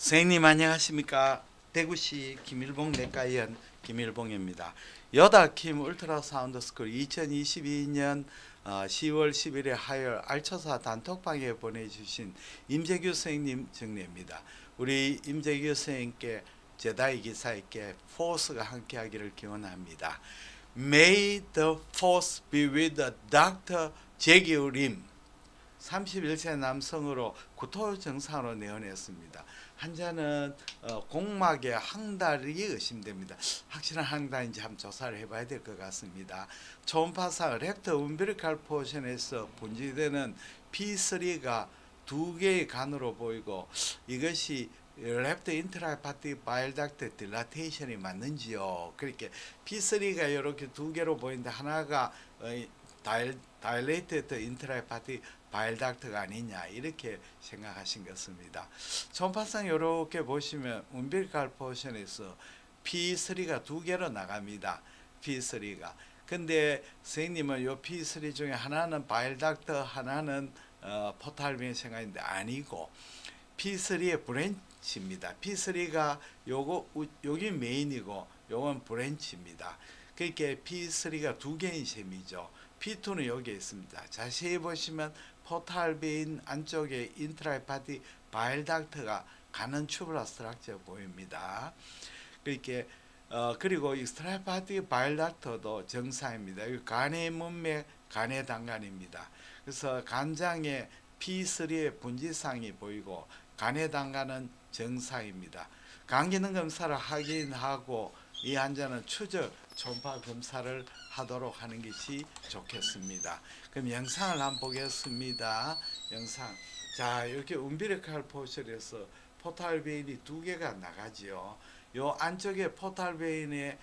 선생님 안녕하십니까? 대구시 김일봉 내과의원 김일봉입니다. 여다킴 울트라사운드 스쿨 2022년 10월 11일 화요일 알초사 단톡방에 보내주신 임재규 선생님 정리입니다. 우리 임재규 선생님께 제다이 기사에게 포스가 함께하기를 기원합니다. May the force be with the Dr. 재규 림 31세 남성으로 구토 증상으로 내원했습니다. 환자는 공막의 항달이 의심됩니다. 확실한 항달인지 한번 조사를 해봐야 될 것 같습니다. 초음파상 렉터 umbilical 포션에서 분지되는 P3가 두 개의 간으로 보이고 이것이 랩트 인트라헤파틱 바일 닥트 딜라테이션이 맞는지요. 그렇게 P3가 이렇게 두 개로 보이는데 하나가 다일레이티드 인트라헤파틱 바일 닥트가 아니냐 이렇게 생각하신 것입니다. 초음파상 이렇게 보시면 umbilical 포션에서 P3가 두 개로 나갑니다. P3가. 근데 선생님은 이 P3 중에 하나는 바일 닥트 하나는 포탈빈 생각인데 아니고 P3의 브랜치입니다. P3가 여기 메인이고 요건 브랜치입니다. 그러니까 P3가 두 개인 셈이죠. P2는 여기에 있습니다. 자세히 보시면 포탈빈 안쪽에 인트라헤파틱 바일 닥트가 가는 튜브라 스트럭처 보입니다. 그렇게 그리고 익스트라헤파틱 바일 닥터도 정상입니다. 간의 문맥, 간의 단간입니다. 그래서 간장에 P3의 분지상이 보이고 간의 단간은 정상입니다. 간 기능 검사를 확인하고 이 환자는 추적 초음파 검사를 하도록 하는 것이 좋겠습니다. 그럼 영상을 한번 보겠습니다. 영상. 자, 이렇게 umbilical 포션에서 포탈베인이 두 개가 나가지요. 요 안쪽에 포탈베인의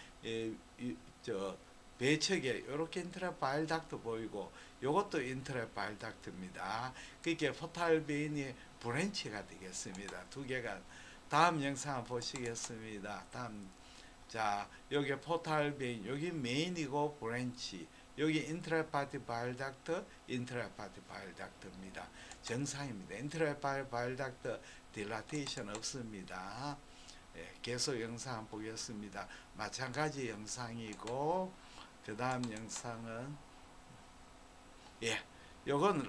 배척에 이렇게 인트라 바일 닥트 보이고 요것도 인트라 바일 닥트입니다. 그게 포탈베인이 브랜치가 되겠습니다. 두 개가. 다음 영상 보시겠습니다. 다음. 자, 여기 포탈베인, 여기 메인이고 브랜치, 여기 인트라헤파틱 바일 닥트, 인트라헤파틱 바일 닥트입니다. 정상입니다. 인트라헤파틱 바일 닥트 딜라테이션 없습니다. 예, 계속 영상 보겠습니다. 마찬가지 영상이고 그 다음 영상은 요건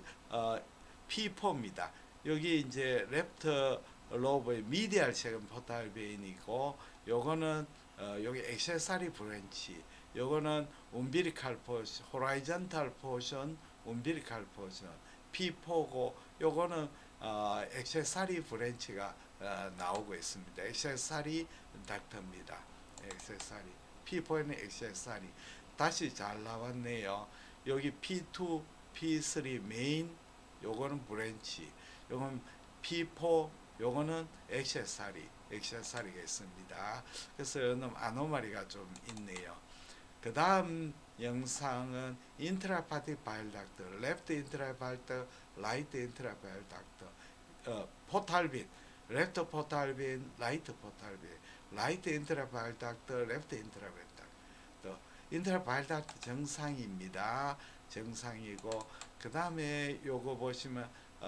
P4입니다. 여기 이제 랩터 로브의 미디얼 세금 포탈베인이고 요거는 여기 액세서리 브랜치, 요거는 umbilical 포션, 호라이전탈 포션, umbilical 포션 P4고 요거는 액세서리 브랜치가 나오고 있습니다. 액세서리 닥터입니다. 액세서리 P4는 액세서리. 다시 잘 나왔네요. 여기 P2, P3 메인, 요거는 브랜치, 요건 P4, 요거는 액세서리가 있습니다. 그래서 요놈 아노마리가 좀 있네요. 그 다음 영상은 인트라헤파틱 바일 닥트, 레프트 인트라헤파틱 바일 닥트, 라이트 인트라헤파틱 바일 닥트, 포탈빈, 레프트 포탈빈, 라이트 포탈빈, 라이트 인트라헤파틱 바일 닥트, 레프트 인트라헤파틱 닥트. 인트라헤파틱 바일 닥트 정상입니다. 정상이고 그 다음에 요거 보시면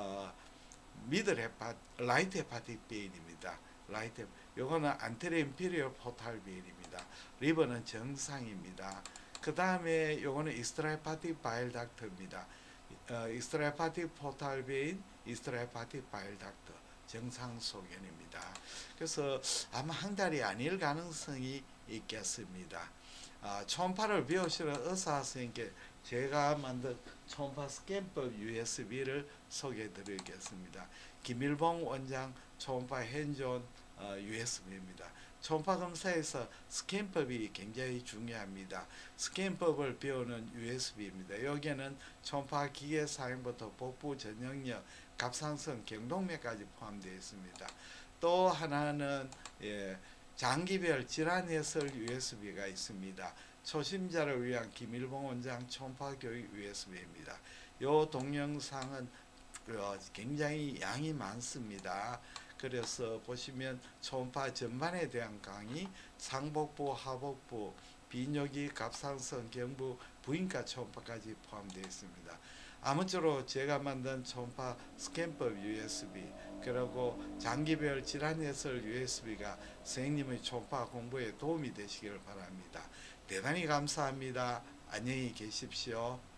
라이트 헤파틱 베인입니다. 라이트 요거는 안테리어 인피리어 포탈 베인입니다. 리버는 정상입니다. 그 다음에 요거는 익스트라헤파틱 바일 닥터입니다. 익스트라헤파틱 포탈 베인, 익스트라헤파틱 바일 닥터 정상 소견입니다. 그래서 아마 항달이 아닐 가능성이 있겠습니다. 초음파를 배우시는 의사 선생님께 제가 만든 초음파 스캔법 USB를 소개해 드리겠습니다. 김일봉 원장 초음파 핸즈온 USB입니다. 초음파 검사에서 스캔법이 굉장히 중요합니다. 스캔법을 배우는 USB입니다. 여기에는 초음파 기계 사용부터 복부 전형력, 갑상선, 경동맥까지 포함되어 있습니다. 또 하나는 장기별 질환 해설 USB가 있습니다. 초심자를 위한 김일봉 원장 초음파 교육 USB입니다. 이 동영상은 굉장히 양이 많습니다. 그래서 보시면 초음파 전반에 대한 강의, 상복부, 하복부, 비뇨기, 갑상선, 경부, 부인과 초음파까지 포함되어 있습니다. 아무쪼록 제가 만든 초음파 스캔법 USB 그리고 장기별 질환 해설 USB가 선생님의 초음파 공부에 도움이 되시기를 바랍니다. 대단히 감사합니다. 안녕히 계십시오.